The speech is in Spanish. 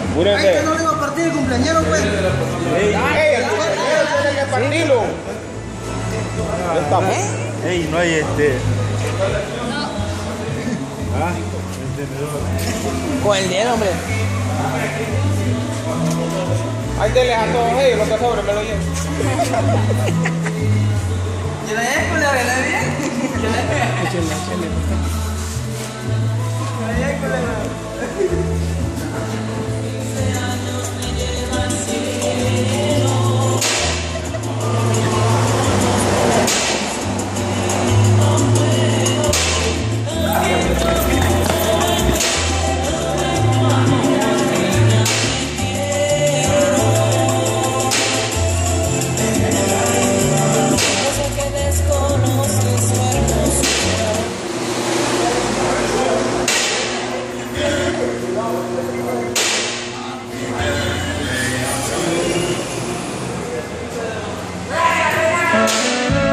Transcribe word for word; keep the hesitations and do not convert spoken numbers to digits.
Ay, Ay, que no le iba a partir el cumpleañero, pues. Ey, ey, el cumpleañero tiene que partirlo. Estamos. Ey, no hay este. Ah, Con el diez, hombre. Ahí te a todos ellos, lo que sobre me lo llevo. Yo la llevo con la vela bien. Échale, échale. La llevo con la vela. Thank you.